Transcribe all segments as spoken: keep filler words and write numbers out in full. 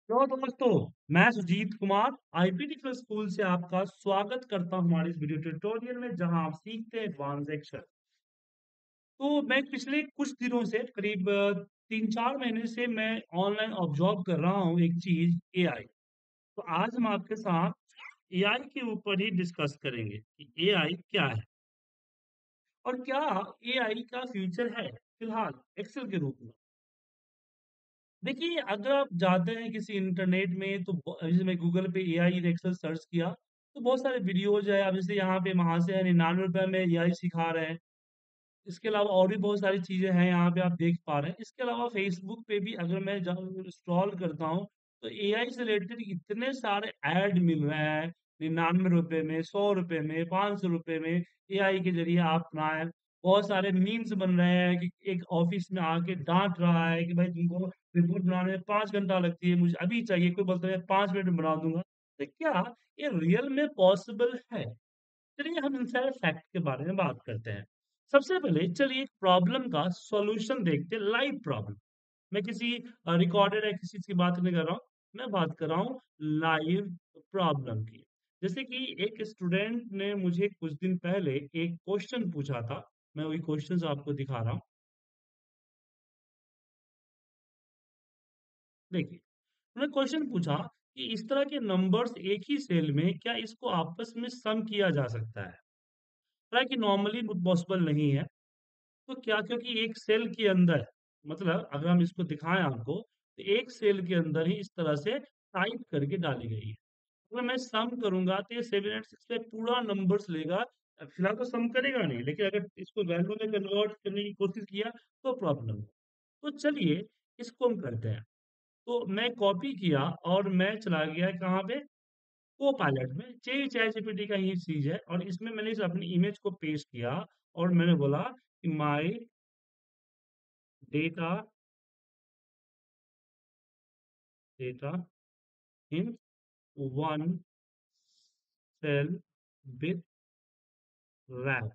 तो दोस्तों, मैं Sujeet Kumar IPT plus school से आपका स्वागत करता हूं हमारे इस वीडियो ट्यूटोरियल में जहां आप सीखते हैं एडवांस एक्सेल। तो मैं पिछले कुछ दिनों से करीब अ, तीन चार महीने से मैं ऑनलाइन ऑब्जर्व कर रहा हूं एक चीज एआई। तो आज हम आपके साथ एआई के ऊपर ही डिस्कस करेंगे कि एआई क्या है और क्या एआई का फ्यूचर है फिलहाल एक्सेल के रूप में। देखिए, अगर आप जाते हैं किसी इंटरनेट में तो ब जैसे मैं गूगल पे एआई इन एक्सेल सर्च किया, तो बहुत सारे वीडियोज़ हैं। अब जैसे यहाँ पे महाशय हैं निन्यानवे रुपए में एआई सिखा रहे हैं। इसके अलावा और भी बहुत सारी चीज़ें हैं यहाँ पे आप देख पा रहे हैं। इसके अलावा फ़ेसबुक पे भी अगर मैं जाऊँ स्क्रॉल करता हूँ, तो एआई से रिलेटेड इतने सारे ऐड मिल रहे हैं, निन्यानवे रुपए में, सौ रुपए में, पाँच सौ रुपए में एआई के ज़रिए आप अपनाएँ। बहुत सारे मीम्स बन रहे हैं कि एक ऑफ़िस में आके डाँट रहा है कि भाई तुमको रिपोर्ट बनाने में पाँच घंटा लगती है, मुझे अभी चाहिए, कोई बोलता है पाँच मिनट में बना दूँगा। तो क्या ये रियल में पॉसिबल है? चलिए हम इन सारे फैक्ट के बारे में बात करते हैं। सबसे पहले चलिए एक प्रॉब्लम का सॉल्यूशन देखते हैं, लाइव प्रॉब्लम। मैं किसी अ, रिकॉर्डेड या किसी चीज़ की बात नहीं कर रहा हूँ, मैं बात कर रहा हूँ लाइव प्रॉब्लम की। जैसे कि एक स्टूडेंट ने मुझे कुछ दिन पहले एक क्वेश्चन पूछा था, मैं वही क्वेश्चंस आपको दिखा रहा हूँ। देखिए, उन्होंने क्वेश्चन पूछा कि इस तरह के नंबर्स एक ही सेल में क्या इसको आपस में सम किया जा सकता है? हालाँकि नॉर्मली पॉसिबल नहीं है। तो क्या क्योंकि एक सेल के अंदर मतलब अगर हम इसको दिखाएँ आपको, तो एक सेल के अंदर ही इस तरह से टाइप करके डाली गई है। अगर मैं सम करूँगा तो ये सेवन एट सिक्स पे पूरा नंबर्स लेगा। अ, फिलहाल तो सम करेगा नहीं, लेकिन अगर इसको वैल्यू में कन्वर्ट करने की कोशिश किया तो प्रॉब्लम है। तो चलिए इसको हम करते हैं। तो मैं कॉपी किया और मैं चला गया कहाँ पे? कोपायलट में। ये चैट जीपीटी का ही चीज़ है और इसमें मैंने इस अपनी इमेज को पेस्ट किया और मैंने बोला कि my data data in one cell with wrap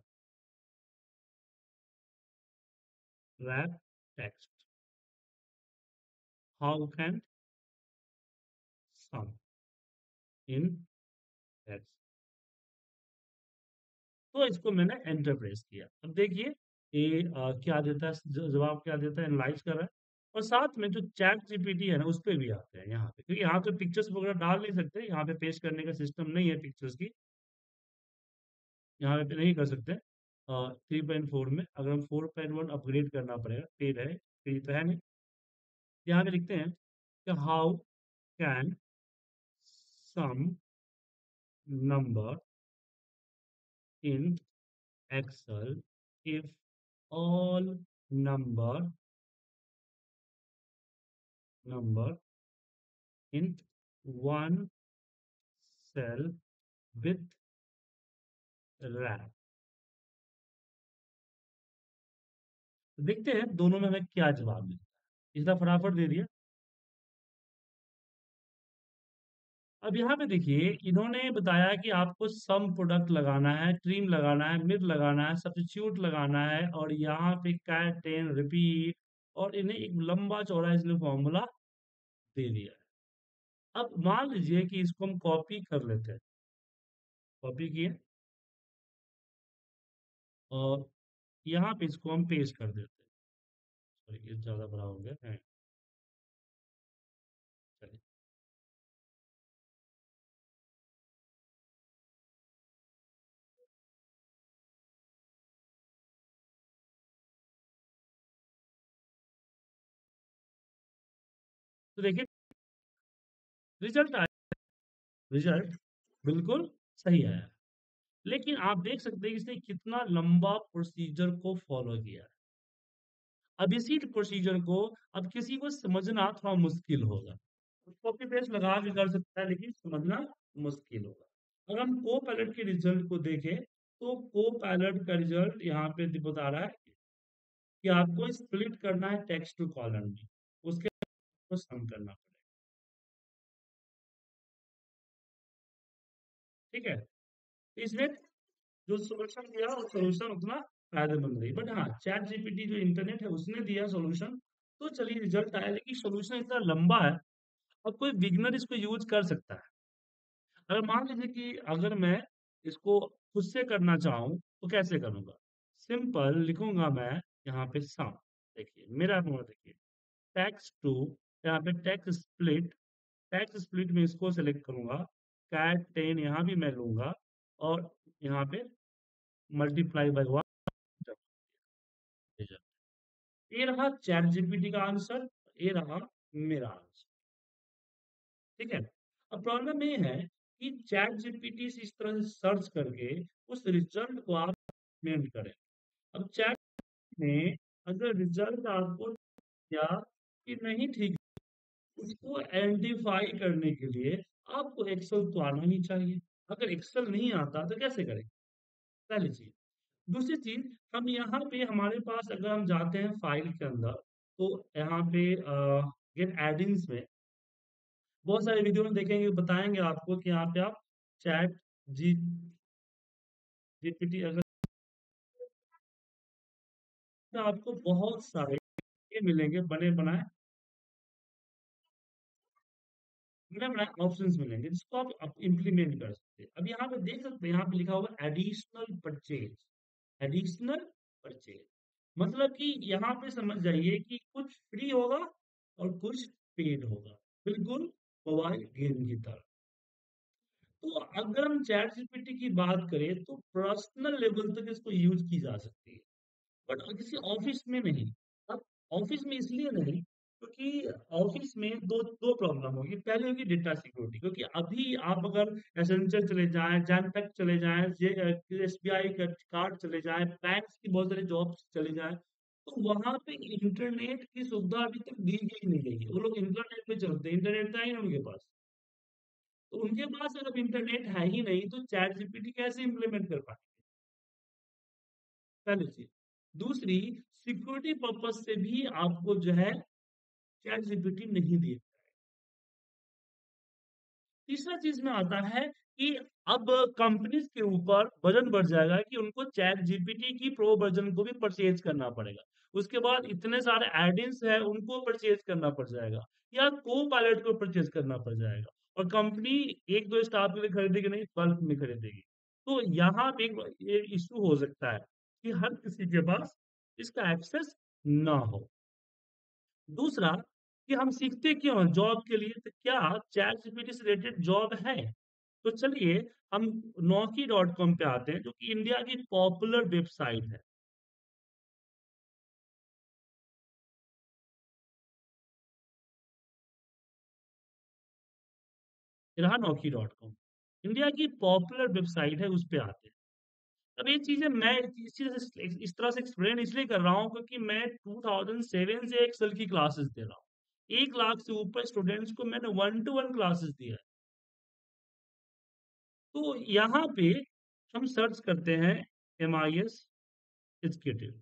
wrap text how can sum in text. तो इसको मैंने एंटर प्रेस किया। अब देखिए ये अ, क्या देता है, ज- जवाब क्या देता है, एनालाइज कर रहा है। और साथ में जो चैट जीपीटी है ना उस पे भी आते हैं यहाँ पे, क्योंकि यहाँ तो पिक्चर्स वगैरह डाल नहीं सकते, यहाँ पे पेस्ट करने का सिस्टम नहीं है पिक्चर्स की, यहाँ पे नहीं कर सकते। थ्री पॉइंट फोर में अगर हम फोर पॉइंट वन अपग्रेड करना पड़ेगा, पेड है, फ्री तो है नहीं। यहाँ पे लिखते हैं कि how can sum number in Excel if all number number in one cell with wrap. देखते हैं दोनों में हमें क्या जवाब मिलता है। इसका फटाफट दे दिया। अब यहाँ पे देखिए इन्होंने बताया कि आपको सम प्रोडक्ट लगाना है, ट्रिम लगाना है, मिड लगाना है, सब्स्टिट्यूट लगाना है और यहाँ पे कैट एंड रिपीट और इन्हें एक लंबा चौड़ा इसने फॉर्मूला दे दिया है। अब मान लीजिए कि इसको हम कॉपी कर लेते हैं। कॉपी किए और यहाँ पे इसको हम पेस्ट कर देते हैं। सॉरी ये ज़्यादा बड़ा हो गया है। चलिए तो देखिए रिजल्ट आया। रिजल्ट बिल्कुल सही आया। लेकिन आप देख सकते हैं कि इसने कितना लंबा प्रोसीजर को फॉलो किया है। अब इसी प्रोसीजर को अब किसी को समझना थोड़ा मुश्किल होगा। कॉपी पेस्ट लगा के कर सकता है लेकिन समझना मुश्किल होगा। अगर हम को पायलट के रिजल्ट को देखें तो को पायलट का रिजल्ट यहाँ पे दि- बता रहा है कि आपको स्प्लिट करना है टेक्स्ट टू कॉलम में, उसके बाद आपको सम करना पड़ेगा। ठीक है, तो इसमें जो सॉल्यूशन दिया वो सॉल्यूशन उतना फायदेमंद नहीं, बट हाँ चैट जीपीटी जो इंटरनेट है उसने दिया सॉल्यूशन। तो चलिए रिजल्ट आया, लेकिन सॉल्यूशन इतना लंबा है। अब कोई बिगिनर इसको यूज कर सकता है। अगर मान लीजिए कि अगर मैं इसको खुद से करना चाहूँ तो कैसे करूँगा? सिंपल लिखूँगा मैं यहाँ पे सम, देखिए मेरा मोड देखिए टेक्स्ट टू, यहाँ पे टेक्स्ट स्प्लिट, टेक्स्ट स्प्लिट में इसको सेलेक्ट करूँगा, कैट टेन यहाँ भी मैं लूँगा और यहाँ पे मल्टीप्लाई बाय वन। ये रहा चैट जीपीटी का आंसर, ये रहा मेरा आंसर। ठीक है। अब प्रॉब्लम ये है कि चैट जीपीटी से इस तरह से सर्च करके उस रिजल्ट को आप मेंट करें। अब चैट में अगर रिजल्ट आपको या कि नहीं ठीक, उसको आइडेंटिफाई करने के लिए आपको एक्सेल तो आना ही चाहिए। अगर एक्सेल नहीं आता तो कैसे करें? पहली चीज। दूसरी चीज, हम यहाँ पे हमारे पास अगर हम जाते हैं फाइल के अंदर तो यहाँ पे गेट एडिंग्स में बहुत सारे वीडियो में देखेंगे, बताएंगे आपको कि यहाँ पे आप चैट जी जीपीटी अगर तो आपको बहुत सारे ये मिलेंगे बने बनाए बने बनाए ऑप्शंस मिलेंगे जिसको आप इम्प्लीमेंट कर सकते हैं। अब यहाँ पे देख सकते हैं, यहाँ पे लिखा होगा एडिशनल परचेज, एडिशनल परचेज मतलब कि यहाँ पे समझ जाइए कि कुछ फ्री होगा और कुछ पेड होगा, बिल्कुल मोबाइल गेम की तरह। तो अगर हम चैट जीपीटी की बात करें तो पर्सनल लेवल तक इसको यूज की जा सकती है, बट किसी ऑफिस में नहीं। अब ऑफिस में इसलिए नहीं क्योंकि ऑफिस में दो दो प्रॉब्लम होगी। पहले होगी डेटा सिक्योरिटी, क्योंकि अभी आप अगर एसेंचर चले जाएं, जैनपेक चले जाएं, एसबीआई का कार्ड चले जाएं, बैंक की बहुत सारे जॉब्स चले जाएं, तो वहां पे इंटरनेट की सुविधा अभी तक दी ही नहीं गई है। वो लोग इंटरनेट पे चलते हैं, इंटरनेट था ही नहीं उनके पास। तो उनके पास अगर इंटरनेट है ही नहीं तो चैट जीपीटी कैसे इम्प्लीमेंट कर पाए? पहली चीज। दूसरी, सिक्योरिटी पर्पज से भी आपको जो है चैट जीपीटी नहीं दिए। तीसरा चीज में आता है कि अब कंपनीज के ऊपर वजन बढ़ जाएगा कि उनको चैट जीपीटी की प्रो वर्जन को भी परचेज करना पड़ेगा। उसके बाद इतने सारे एडिन्स है उनको परचेज करना पड़ जाएगा, या को पायलट को परचेज करना पड़ जाएगा। और कंपनी एक दो स्टाफ के लिए खरीदेगी नहीं, बल्क में खरीदेगी। तो यहाँ पे एक इशू हो सकता है कि हर किसी के पास इसका एक्सेस ना हो। दूसरा, कि हम सीखते क्यों हैं जॉब के लिए, तो क्या चैट जीपीटी से रिलेटेड जॉब है? तो चलिए हम नौकरी डॉट कॉम पे आते हैं जो कि इंडिया की पॉपुलर वेबसाइट है। ये रहा नौकरी डॉट कॉम, इंडिया की पॉपुलर वेबसाइट है, उस पे आते हैं। अब ये चीजें मैं इस चीज से इस तरह से एक्सप्लेन इसलिए कर रहा हूँ क्योंकि मैं टू थाउज़ेंड सेवन से एक्सेल की क्लासेस दे रहा हूँ। एक लाख से ऊपर स्टूडेंट्स को मैंने वन टू वन क्लासेस दिया है। तो यहाँ पे हम सर्च करते हैं M I S executive,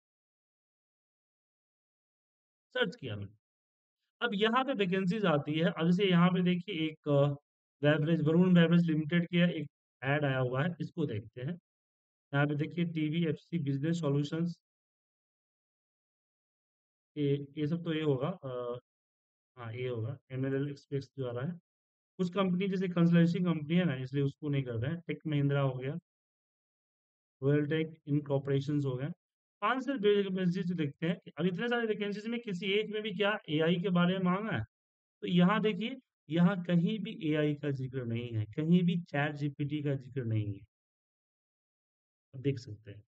search किया मैंने। अब यहाँ पे वैकेंसीज आती है। अब जैसे यहाँ पे देखिए एक बेवरेज, वरुण बेवरेज लिमिटेड की है, एक ऐड आया हुआ है, इसको देखते हैं। यहाँ पे देखिए टीवी एफसी बिजनेस सॉल्यूशंस, ये ये सब तो ये होगा अ, हाँ ये होगा एम एल एल एक्सप्रेस द्वारा है। कुछ कंपनी जैसे कंसल्टेंसी कंपनी है ना, इसलिए उसको नहीं कर रहे हैं। टेक महिंद्रा हो गया, रॉयल टेक इनकॉर्पोरेशन हो गया। पांच सौ वैकेंसीज देखते हैं। अब इतने सारे वैकेंसीज में किसी एक में भी क्या एआई के बारे में मांगा है? तो यहाँ देखिए, यहाँ कहीं भी एआई का जिक्र नहीं है, कहीं भी चैट जीपीटी का जिक्र नहीं है। आप देख सकते हैं,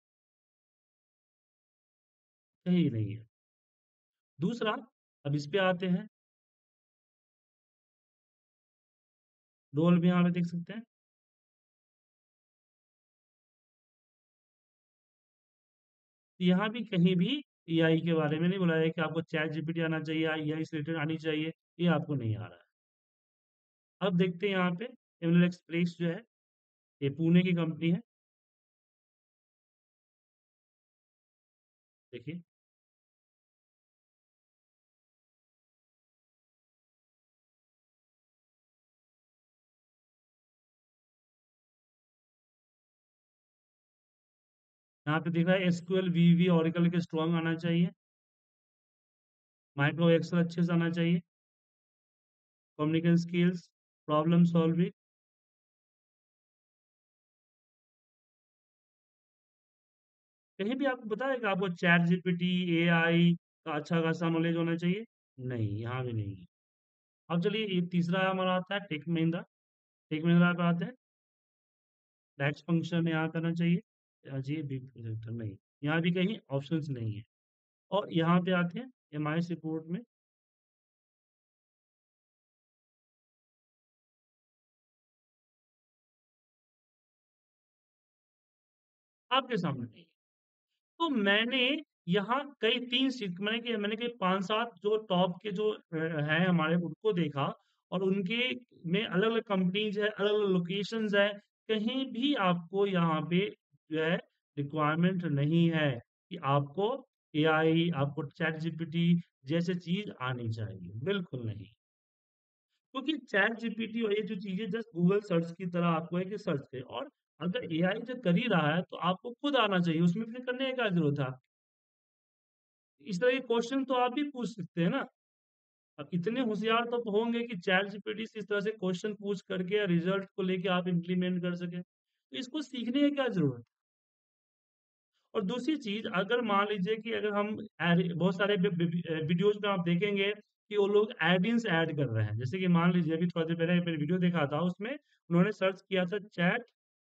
कहीं नहीं है। दूसरा, अब इस पे आते हैं, रोल भी यहाँ पे देख सकते हैं। तो यहाँ भी कहीं भी एआई के बारे में नहीं बोला है कि आपको चैट जीपीटी आना चाहिए, एआई से रिलेटेड आनी चाहिए, ये आपको नहीं आ रहा है। अब देखते हैं यहाँ पे एमएल एक्सप्रेस जो है, ये पुणे की कंपनी है। देखिए यहाँ पे दिख रहा है एसक्यूएल वीवी ऑरेकल के स्ट्रॉन्ग आना चाहिए, माइक्रो एक्सेल अच्छे से आना चाहिए। Communication skills, problem solving. कहीं भी आपको बताया कि आपको चैट जीपीटी, एआई का अच्छा खासा नॉलेज होना चाहिए? नहीं, यहाँ भी नहीं है। अब चलिए ये तीसरा हमारा आता है टेक महिंद्रा। टेक महिंद्रा पे आते हैं। नेक्स्ट फंक्शन यहाँ करना चाहिए। अ, जी बी प्रोजेक्टर नहीं, यहाँ भी कहीं ऑप्शंस नहीं है। और यहाँ पे आते हैं एमआईएस रिपोर्ट में। आपके सामने नहीं है। तो मैंने यहाँ कई तीन सीट मैंने कि मैंने कई पाँच सात जो टॉप के जो अ, हैं हमारे उनको देखा और उनके में अलग-अलग कंपनीज़ है, अलग-अलग लोकेशंस है। कहीं भी आपको यहाँ पे जो है रिक्वायरमेंट नहीं है कि आपको एआई, आपको चैट जीपीटी जैसे चीज़ आनी चाहिए। बिल्कुल नहीं। क्योंकि चैट जीपीटी और ये जो चीज़ें जस्ट गूगल सर्च की तरह आपको है कि सर्च करें और अगर एआई जो कर ही रहा है तो आपको खुद आना चाहिए, उसमें फिर करने की क्या ज़रूरत है? इस तरह के क्वेश्चन तो आप भी पूछ सकते हैं ना। अब इतने होशियार तो होंगे कि चैट जीपीटी से इस तरह से क्वेश्चन पूछ करके रिजल्ट को लेके आप इम्प्लीमेंट कर सकें। तो इसको सीखने की क्या ज़रूरत है? और दूसरी चीज़ अगर मान लीजिए कि अगर हम एड बहुत सारे वी वी अ, वीडियोज़ में आप देखेंगे कि वो लोग एड-इन्स ऐड कर रहे हैं। जैसे कि मान लीजिए अभी थोड़ी देर पहले मैंने वीडियो देखा था उसमें उन्होंने सर्च किया था चैट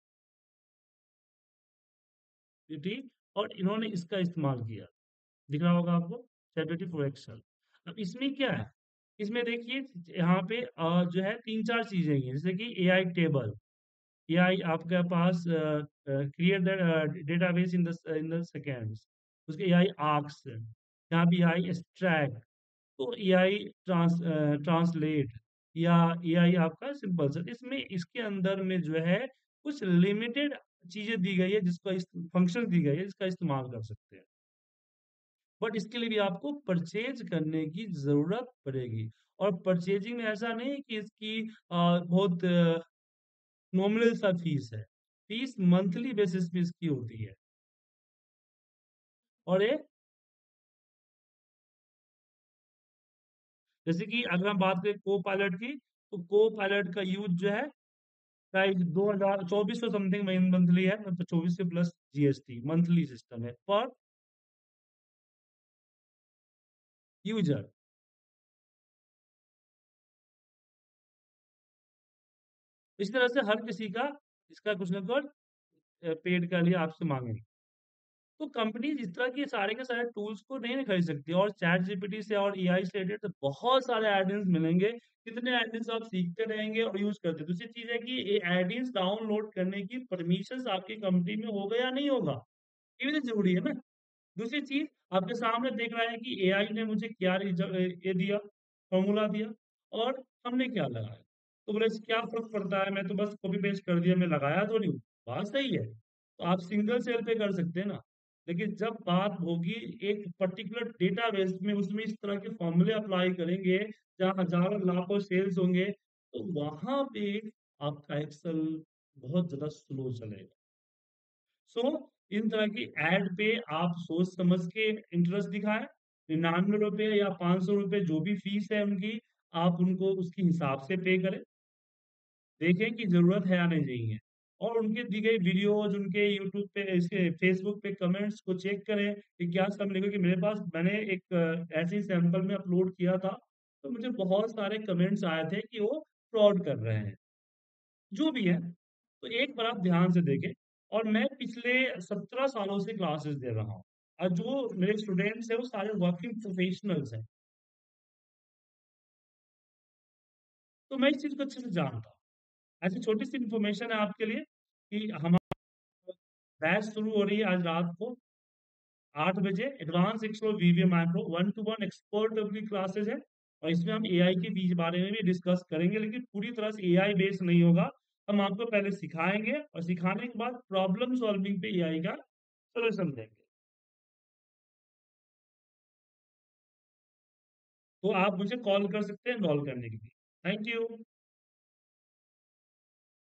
जीपीटी और इन्होंने इसका इस्तेमाल किया। दिख रहा होगा आपको चैट जीपीटी फॉर एक्सेल। अब इसमें क्या है? इसमें देखिए यहाँ पे अ, जो है तीन चार चीज़ें हैं जैसे कि एआई टेबल, एआई आपके पास uh uh, create the database in the in the seconds, उसके एआई आर्क्स, यहाँ पे एआई एक्सट्रैक्ट, तो एआई ट्रांस अ, ट्रांसलेट या एआई आपका सिंपल सा इसमें इसके अंदर में जो है कुछ लिमिटेड चीज़ें दी गई है जिसका इस फंक्शन दी गई है जिसका इस्तेमाल कर सकते हैं। बट इसके लिए भी आपको परचेज करने की ज़रूरत पड़ेगी और परचेजिंग में ऐसा नहीं है कि इसकी अ, बहुत नॉमिनल सा फीस है। फीस मंथली बेसिस पे इसकी होती है और ये जैसे कि अगर हम बात करें को-पायलट की, तो को-पायलट का यूज़ जो है शायद दो हज़ार चौबीस सौ समथिंग महीन मंथली है, मतलब चौबीस से प्लस जीएसटी मंथली सिस्टम है पर यूज़र। इस तरह से हर किसी का इसका कुछ ना कुछ अ, पेड के लिए आपसे माँगेंगे। तो कंपनीज़ इस तरह के सारे के सारे टूल्स को नहीं ना खरीद सकती और चैट जीपीटी से और एआई से रिलेटेड बहुत सारे एड-इन्स मिलेंगे। कितने एड-इन्स आप सीखते रहेंगे और यूज़ करते दूसरी चीज़ है कि ये एड-इन्स डाउनलोड करने की परमिशंस आपकी कंपनी में होगा या नहीं होगा? ये भी तो ज़रूरी है ना। दूसरी चीज़ आपके सामने देख रहा है कि एआई ने मुझे क्या रिज अ, ये दिया, फ़ॉर्मूला दिया और हमने क्या लगाया। तो बोले इससे क्या फ़र्क पड़ता है, मैं तो बस कॉपी पेस्ट कर दिया, मैं लगाया तो नहीं हूँ। बात सही है, तो आप सिंगल सेल पे कर सकते हैं ना। लेकिन जब बात होगी एक पर्टिकुलर डेटाबेस में उसमें इस तरह के फ़ॉर्मूले अप्लाई करेंगे, जहाँ हज़ारों लाखों सेल्स होंगे, तो वहाँ पे आपका एक्सेल बहुत ज़्यादा स्लो चलेगा। सो इन तरह की ऐड पे आप सोच समझ के इंटरेस्ट दिखाएँ, निन्यानवे रुपए या ₹पाँच सौ रुपए जो भी फीस है उनकी, आप उनको उसके हिसाब से पे करें। देखें कि ज़रूरत है या नहीं है। और उनके दी गई वीडियोज़, उनके यूट्यूब पे इसके फेसबुक पे कमेंट्स को चेक करें कि क्या सब लिखा कि मेरे पास मैंने एक अ, ऐसे ही सैंपल में अपलोड किया था, तो मुझे बहुत सारे कमेंट्स आए थे कि वो फ्रॉड कर रहे हैं। जो भी है, तो एक बार आप ध्यान से देखें और मैं पिछले सत्रह सालों से क्लासेस दे रहा हूँ और जो मेरे स्टूडेंट्स हैं वो सारे वर्किंग प्रोफेशनल्स हैं। तो मैं इस चीज़ को अच्छे से जानता हूँ। ऐसी छोटी-सी इन्फॉर्मेशन है आपके लिए कि हमारी बैच शुरू हो रही है आज रात को आठ बजे advance Excel VBA micro one two one expert level की क्लासेस है और इसमें हम एआई के बीच बारे में भी डिस्कस करेंगे लेकिन पूरी तरह से एआई बेस्ड नहीं होगा। हम आपको पहले सिखाएँगे और सिखाने के बाद प्रॉब्लम सॉल्विंग पे एआई का सॉल्यूशन देंगे। तो आप मुझे कॉल कर सकते हैं एनरोल करने के लिए। Thank you.